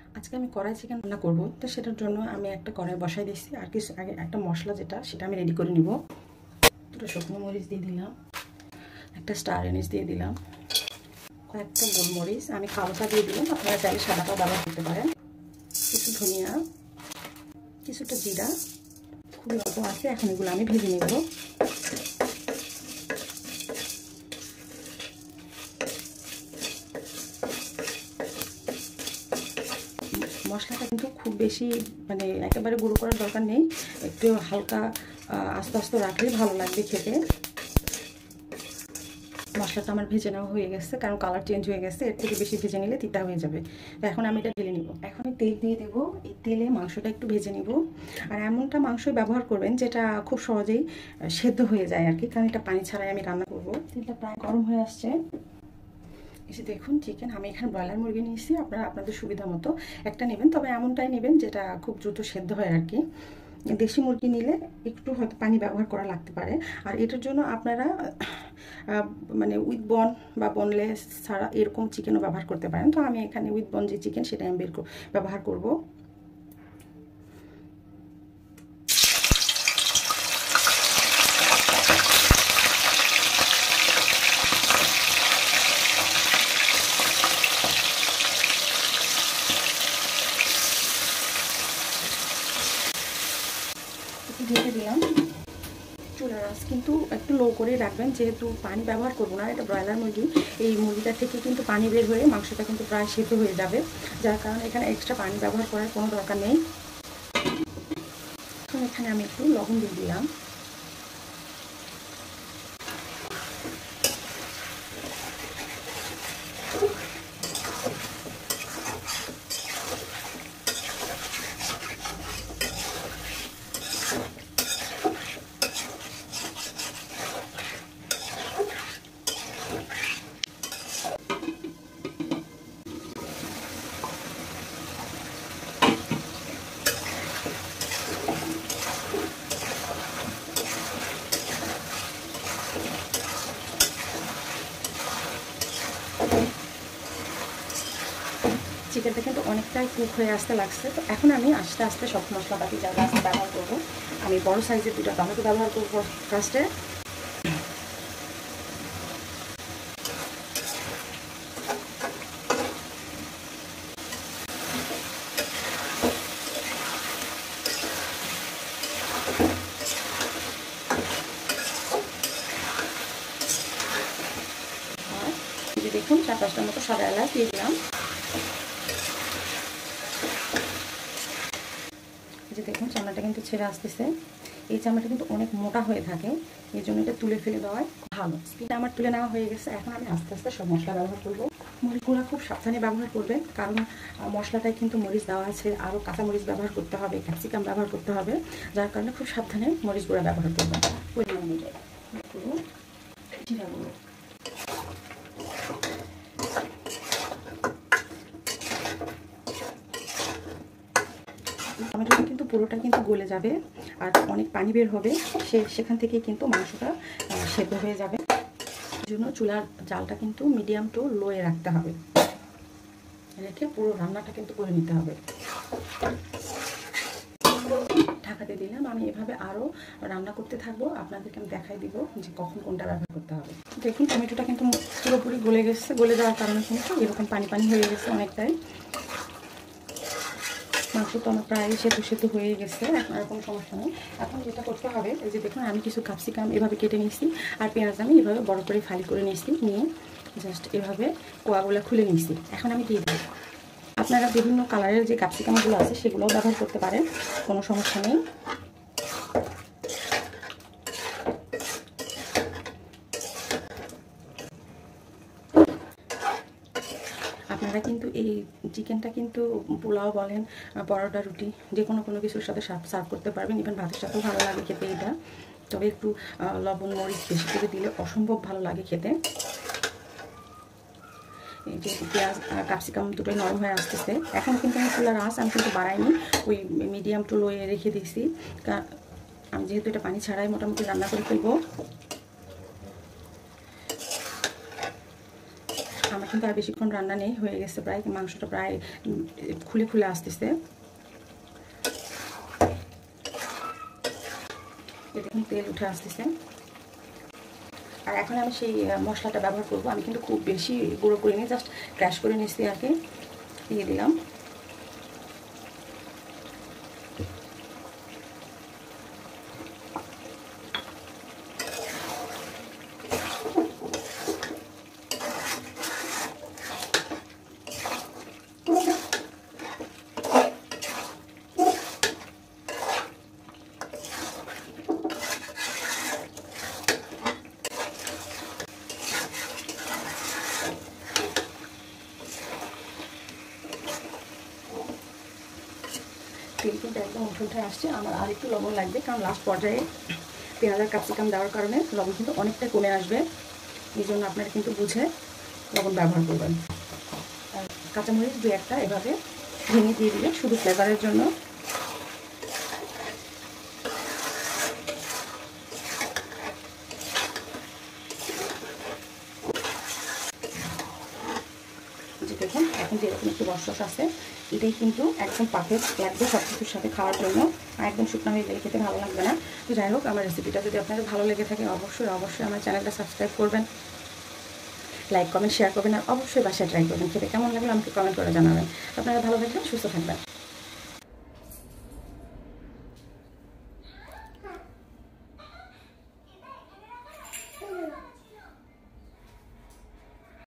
আজকে আমি কড়াই চিকেন রান্না করব, তো সেটার জন্য আমি একটা কড়াই বসাই দিচ্ছি। আর কিছু আগে একটা মশলা সেটা আমি রেডি করে নিব। দুটো শুকনো মরিচ দিয়ে দিলাম, একটা স্টার এনিস দিয়ে দিলাম, কয়েকটা গোলমরিচ আমি কালোটা দিয়ে দিলাম, আপনারা চাইলে সাদাটাও ব্যবহার করতে পারেন। কিছু ধনিয়া, কিছুটা জিরা, খুবই অল্প আছে। এখন এগুলো আমি ভেজে নেব। মশলাটা কিন্তু খুব বেশি একেবারে গুঁড়ো করার দরকার নেই, একটু হালকা আস্তে আস্তে রাখলেই ভালো লাগবে খেতে। মশলাটা আমার ভেজে নেওয়া হয়ে গেছে, কারণ কালার চেঞ্জ হয়ে গেছে। এর থেকে বেশি ভেজে নিলে তিতা হয়ে যাবে। তো এখন আমি এটা ঢেলে নিব। এখন তেল দিয়ে দেবো, এই তেলে মাংসটা একটু ভেজে নিব। আর এমনটা মাংস ব্যবহার করবেন যেটা খুব সহজেই সেদ্ধ হয়ে যায় আর কি, কারণ এটা পানি ছাড়াই আমি রান্না করব। তেলটা প্রায় গরম হয়ে আসছে। এসে দেখুন চিকেন, আমি এখানে ব্রয়লার মুরগি নিয়েছি। আপনারা আপনাদের সুবিধা মতো একটা নেবেন, তবে এমনটাই নেবেন যেটা খুব দ্রুত সেদ্ধ হয় আর কি। দেশি মুরগি নিলে একটু হয়তো পানি ব্যবহার করা লাগতে পারে। আর এটার জন্য আপনারা উইথ বন বা বনলেস ছাড়া এরকম চিকেনও ব্যবহার করতে পারেন। তো আমি এখানে উইথ বন যে চিকেন সেটা আমি ব্যবহার করব। ঢেকে দিলাম। চুলার আঁচ কিন্তু একটু লো করে রাখবেন, যেহেতু পানি ব্যবহার করবো না, এটা ব্রয়লার মুরগি। এই মুরগিটা থেকে কিন্তু পানি বের হয়ে মাংসটা কিন্তু প্রায় সেদ্ধ হয়ে যাবে, যার কারণে এখানে এক্সট্রা পানি ব্যবহার করার কোনো দরকার নেই। এখন এখানে আমি একটু লবণ দিয়ে দিলাম। চিকেনটা কিন্তু অনেকটাই কুক হয়ে আসতে লাগছে। তো এখন আমি আস্তে আস্তে সব মশলাপাতি যা আছে ব্যবহার করবো। আমি বড় সাইজের 2টা টমেটো ব্যবহার করবো ফার্স্টে। আর দেখুন 4-5টার মতো সাদা এলাচ দিয়ে দিলাম। যে দেখুন চামড়াটা কিন্তু ছেড়ে আসতেছে। এই চামড়াটা কিন্তু অনেক মোটা হয়ে থাকে, এই জন্য এটা তুলে ফেলে দেওয়াই ভালো। এটা আমার তুলে নেওয়া হয়ে গেছে। এখন আমি আস্তে আস্তে সব মশলা ব্যবহার করবো। মরিচগুলো খুব সাবধানে ব্যবহার করবেন, কারণ মশলাটায় কিন্তু মরিচ দেওয়া আছে, আরও কাঁচা মরিচ ব্যবহার করতে হবে, ক্যাপসিকাম ব্যবহার করতে হবে, যার কারণে খুব সাবধানে মরিচ গুঁড়া ব্যবহার করবেন। পরিমাণ অনুযায়ী জিরা গুঁড়ো, টমেটোটা কিন্তু পুরোটা কিন্তু গলে যাবে, আর অনেক পানি বের হবে, সেখান থেকে কিন্তু মাংসটা সেদ্ধ হয়ে যাবে। এই জন্য চুলার জালটা কিন্তু মিডিয়াম টু লোয়ে রাখতে হবে, রেখে পুরো রান্নাটা কিন্তু করে নিতে হবে। ঢাকাতে দিলাম। আমি এভাবে আরও রান্না করতে থাকবো, আপনাদেরকে আমি দেখাই দিব যে কখন কোনটা ব্যবহার করতে হবে। দেখুন টমেটোটা কিন্তু পুরোপুরি গলে গেছে, গলে যাওয়ার কারণে কিন্তু এরকম পানি পানি হয়ে গেছে অনেকটাই। মাংস তো আমার প্রায় সেদ্ধ হয়ে গেছে, এখন আর কোনো সমস্যা নেই। এখন যেটা করতে হবে, এই যে দেখুন আমি কিছু ক্যাপসিকাম এভাবে কেটে নিয়েছি, আর পেঁয়াজ আমি এভাবে বড় করে ফালি করে নিয়েছি, নিয়ে জাস্ট এভাবে কোয়াগুলো খুলে নিয়েছি। এখন আমি দিয়ে দিই। আপনারা বিভিন্ন কালারের যে ক্যাপসিকামগুলো আছে সেগুলোও ব্যবহার করতে পারেন, কোনো সমস্যা নেই। আপনারা কিন্তু এই চিকেনটা কিন্তু পোলাও বলেন, পরোটা, রুটি, যে কোনো কিছুর সাথে সার্ভ করতে পারবেন। ইভেন ভাতের সাথেও ভালো লাগে খেতে এটা। তবে একটু লবণ মরিচ বেশি করে দিলে অসম্ভব ভালো লাগে খেতে। এই যে পেঁয়াজ আর ক্যাপসিকাম দুটোই নরম হয়ে আসতেছে। এখন কিন্তু আমি চুলার আঁচ আমি কিন্তু বাড়াইনি, ওই মিডিয়াম টু লোয়ে রেখে দিয়েছি, আমি যেহেতু এটা পানি ছাড়াই মোটামুটি রান্না করে ফেলবো। আমার কিন্তু আর বেশিক্ষণ রান্না নেই, হয়ে গেছে প্রায়, মাংসটা প্রায় খুলে খুলে আসতেছে। দেখুন তেল উঠে আসতেছে। আর এখন আমি সেই মশলাটা ব্যবহার করব। আমি কিন্তু খুব বেশি গুঁড়ো করিনি, জাস্ট ক্র্যাশ করে নিচ্ছি আর কি। দিয়ে দিলাম। তেল কিন্তু একদম উঠে উঠে আসছে। আমার আর একটু লবণ লাগবে, কারণ লাস্ট পর্যায়ে পেঁয়াজ আর ক্যাপসিকাম দেওয়ার কারণে লবণ কিন্তু অনেকটা কমে আসবে। এই জন্য আপনারা কিন্তু বুঝে লবণ ব্যবহার করবেন। আর কাঁচামরিচ 2-1টা এভাবে ভেঙে দিয়ে দিলে শুধু ফ্লেভারের জন্য। যে দেখুন এখন যেরকম একটু রস আছে, এটাই কিন্তু একদম পারফেক্ট লাগবে সব কিছুর সাথে খাওয়ার জন্য। আর একদম শুকনো হয়ে গেলে খেতে ভালো লাগবে না। তো যাই হোক, আমার রেসিপিটা যদি আপনাদের ভালো লেগে থাকে অবশ্যই আমার চ্যানেলটা সাবস্ক্রাইব করবেন, লাইক কমেন্ট শেয়ার করবেন, আর অবশ্যই বাসায় ট্রাই করবেন। খেতে কেমন লাগলো আমাকে কমেন্ট করে জানাবেন। আপনারা ভালো থাকবেন, সুস্থ থাকবেন।